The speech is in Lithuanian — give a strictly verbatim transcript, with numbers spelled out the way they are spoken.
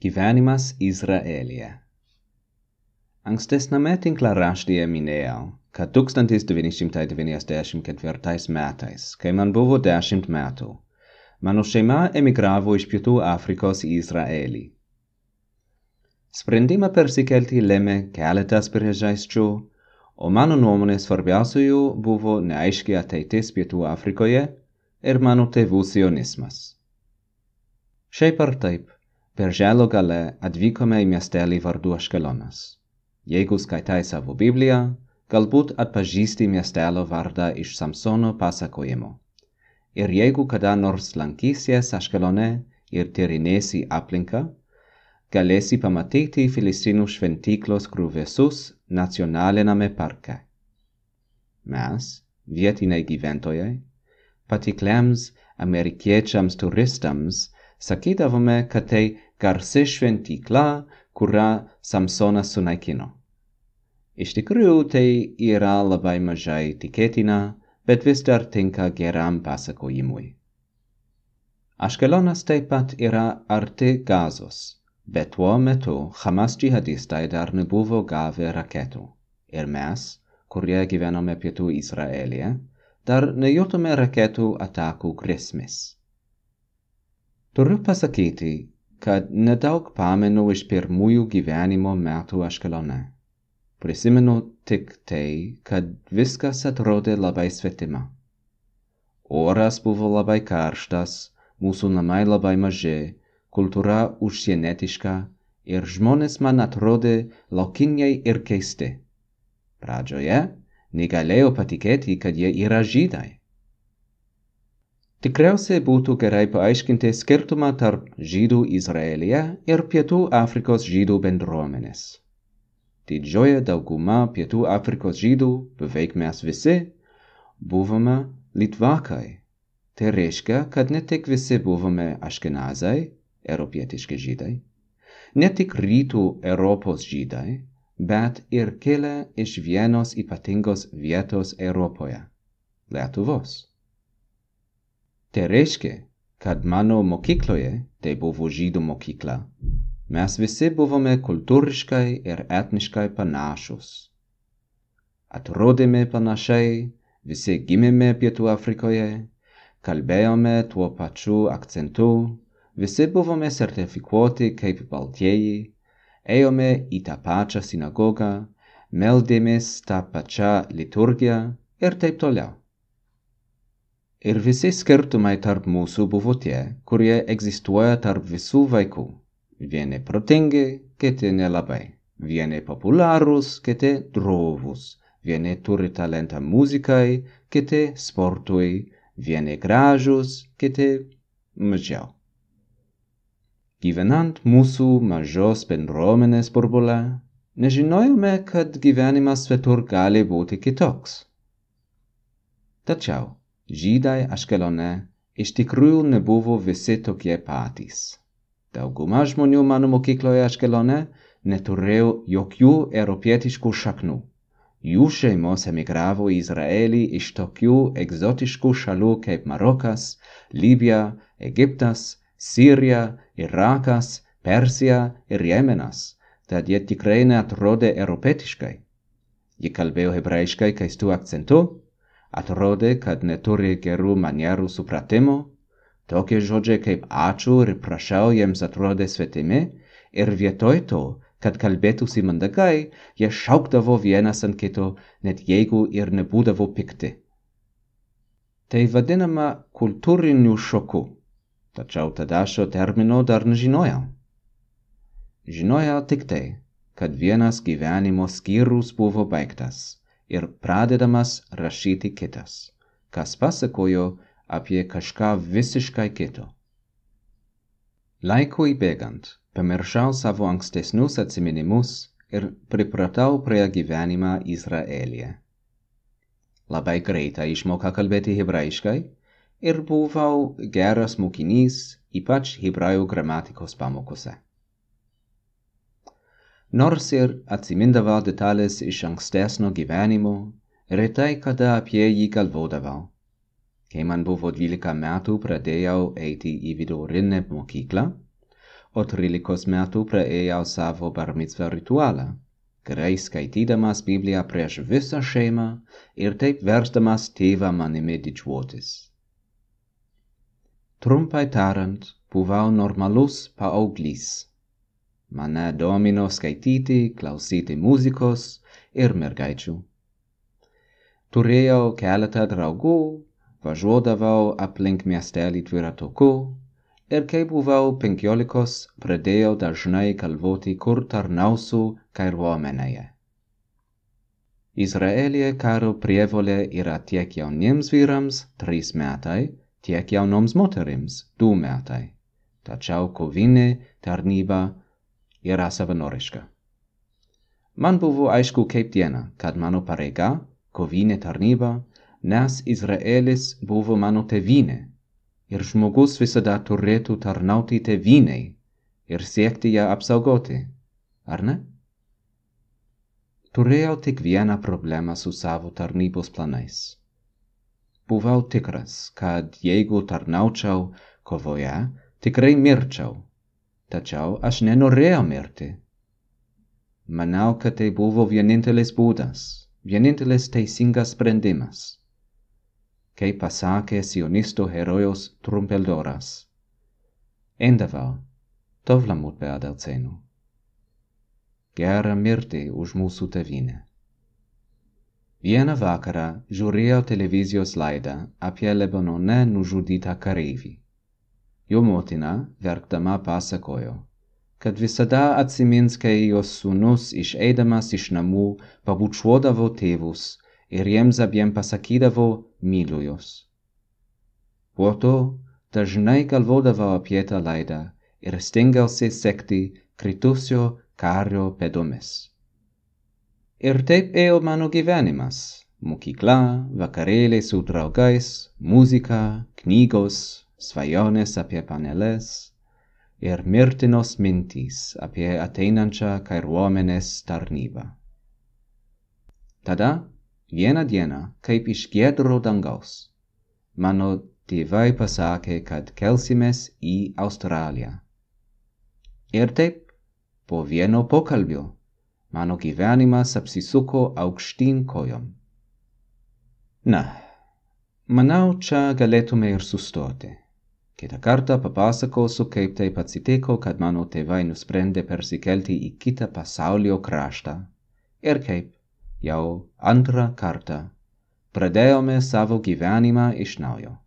Gyvenimas Izraelie. Ankstesname tinklaraštyje minėjau, kad tūkstantis devyni šimtai devyniasdešimt ketvirtais metais, kai man buvo dešimt metų, mano šeima emigravo iš Pietų Afrikos į Izraelį. Sprendimą persikelti lėmė keletas priežasčių, o mano nuomonė svarbiausiųjų buvo neaiški ateitis Pietų Afrikoje ir mano tėvų sionismas. Šiaip ar taip, Birželio gale atvykome į miestelį vardu Aškelonas. Jeigu skaitai savo Bibliją, galbūt atpažįsti miestelio vardą iš Samsono pasakojimo. Ir jeigu kada nors lankysies Aškelone ir tyrinėsi aplinką, galėsi pamatyti Filistinų šventyklos griuvėsius nacionaliniame parke. Mes, vietiniai gyventojai, patikliams amerikiečiams turistams, sakydavome, kad tai garsi šventykla, kurią Samsonas sunaikino. Iš tikrųjų, tai yra labai mažai tikėtina, bet vis dar tinka geram pasakojimui. Aškelonas taip pat yra arti Gazos, bet tuo metu Hamas džihadistai dar nebuvo gavę raketų. Ir mes, kurie gyvenome Pietų Izraelyje, dar nejutome raketų atakų grėsmės. Turiu pasakyti, kad nedaug pamenu iš pirmųjų gyvenimo metų Aškelone. Prisimenu tik tai, kad viskas atrodė labai svetima. Oras buvo labai karštas, mūsų namai labai maži, kultūra užsienietiška ir žmonės man atrodė laukiniai ir keisti. Pradžioje negalėjau patikėti, kad jie yra žydai. Tikriausiai būtų gerai paaiškinti skirtumą tarp žydų Izraelyje ir Pietų Afrikos žydų bendruomenės. Didžioji dauguma Pietų Afrikos žydų, beveik mes visi, buvome litvakai. Tai reiškia, kad ne tik visi buvome aškenazai, europietiški žydai, ne tik rytų Europos žydai, bet ir kilę iš vienos ypatingos vietos Europoje – Lietuvos. Tai reiškia, kad mano mokykloje, tai buvo žydų mokykla, mes visi buvome kultūriškai ir etniškai panašus. Atrodėme panašiai, visi gimėme Pietų Afrikoje, kalbėjome tuo pačiu akcentu, visi buvome sertifikuoti kaip baltieji, ėjome į tą pačią sinagogą, meldėmės tą pačią liturgiją ir taip toliau. Ir visi skirtumai tarp mūsų buvo tie, kurie egzistuoja tarp visų vaikų. Vieni protingi, kiti nelabai. Vieni popularūs, kiti drovūs. Vieni turi talentą muzikai, kiti sportui. Vieni gražūs, kiti mažiau. Gyvenant mūsų mažos bendruomenės burbule, nežinojome, kad gyvenimas svetur gali būti kitoks. Tačiau žydai Aškelone iš tikrųjų nebuvo visi tokie patys. Dauguma žmonių mano mokykloje Aškelone neturėjo jokių europietiškų šaknų. Jų šeimos emigravo į Izraelį iš tokių egzotiškų šalių kaip Marokas, Libija, Egiptas, Sirija, Irakas, Persija ir Jemenas, tad jie tikrai neatrodė europietiškai. Jie kalbėjo hebraiškai keistu akcentu, atrodė, kad neturi gerų manierų supratimo, tokie žodžiai kaip ačiū ir prašau jiems atrodė svetimi, ir vietoj to, kad kalbėtųsi mandagai, jie šaukdavo vienas ant kito, net jeigu ir nebūdavo pikti. Tai vadinama kultūriniu šoku, tačiau tada šio termino dar nežinojau. Žinojau tik tai, kad vienas gyvenimo skyrius buvo baigtas ir pradedamas rašyti kitas, kas pasakojo apie kažką visiškai kito. Laikui bėgant, pamiršau savo ankstesnius atsiminimus ir pripratau prie gyvenimą Izraelyje. Labai greitai išmokau kalbėti hebraiškai ir buvau geras mokinys, ypač hebrajų gramatikos pamokose. Nors ir atsimindavau detalės iš ankstesnio gyvenimo, retai kada apie jį galvodavau. Kai man buvo dvylika metų, pradėjau eiti į vidurinę mokyklą, otrilicos metu praeiau savo bar mitzvah rituala, grei skaitidamas Biblia prieš visą šeimą ir taip versdamas tėvą manimi didžiuotis. Trumpai tariant, buvau normalus paauglys. Mane domino skaityti, klausyti muzikos ir mergaičių. Turėjau keletą draugų, važiuodavau aplink miestelį dviratuku ir kai buvau penkiolikos pradėjau dažnai galvoti, kur tarnausiu kariuomenėje. Izraelyje karo prievolė yra tiek jauniems vyrams trys metai, tiek jaunoms moterims du metai, tačiau kovinė tarnyba yra savanoriška. Man buvo aišku kaip diena, kad mano pareiga kovinė tarnyba, nes Izraelis buvo mano tėvynė, ir žmogus visada turėtų tarnauti tėvynei ir siekti ją apsaugoti, ar ne? Turėjau tik vieną problemą su savo tarnybos planais. Buvau tikras, kad jeigu tarnaučiau kovoje, tikrai mirčiau, tačiau aš nenorėjau mirti. Manau, kad tai buvo vienintelis būdas, vienintelis teisingas sprendimas. Kaip pasakė sionistų herojus Trumpeldoras. Ein דבר, טוב למות בעד ארצנו. Gera mirti už mūsų tėvynę. Vieną vakarą žiūrėjau televizijos laidą apie Lebanone nužudytą kareivį. Jo motina, verkdama, pasakojo, kad visada atsimins, kai jos sūnus išeidamas iš namų pabučiuodavo tėvus ir jiems abiem pasakydavo myliu juos. Po to dažnai galvodavau apie tą laidą ir stengiausi sekti kritusio kario pėdomis. Ir taip ėjo mano gyvenimas. Mokykla, vakarėliai su draugais, muzika, knygos, svajonės apie paneles ir mirtinos mintys apie ateinančią kariuomenės tarnybą. Tada vieną dieną, kaip iš giedro dangaus, mano tėvai pasakė, kad kelsimės į Australiją. Ir taip, po vieno pokalbio, mano gyvenimas apsisuko aukštyn kojom. Na, manau, čia galėtume ir sustoti. Kitą kartą papasakosiu, kaip taip atsitiko, kad mano tėvai nusprendė persikelti į kitą pasaulio kraštą ir kaip jau antrą kartą pradėjome savo gyvenimą iš naujo.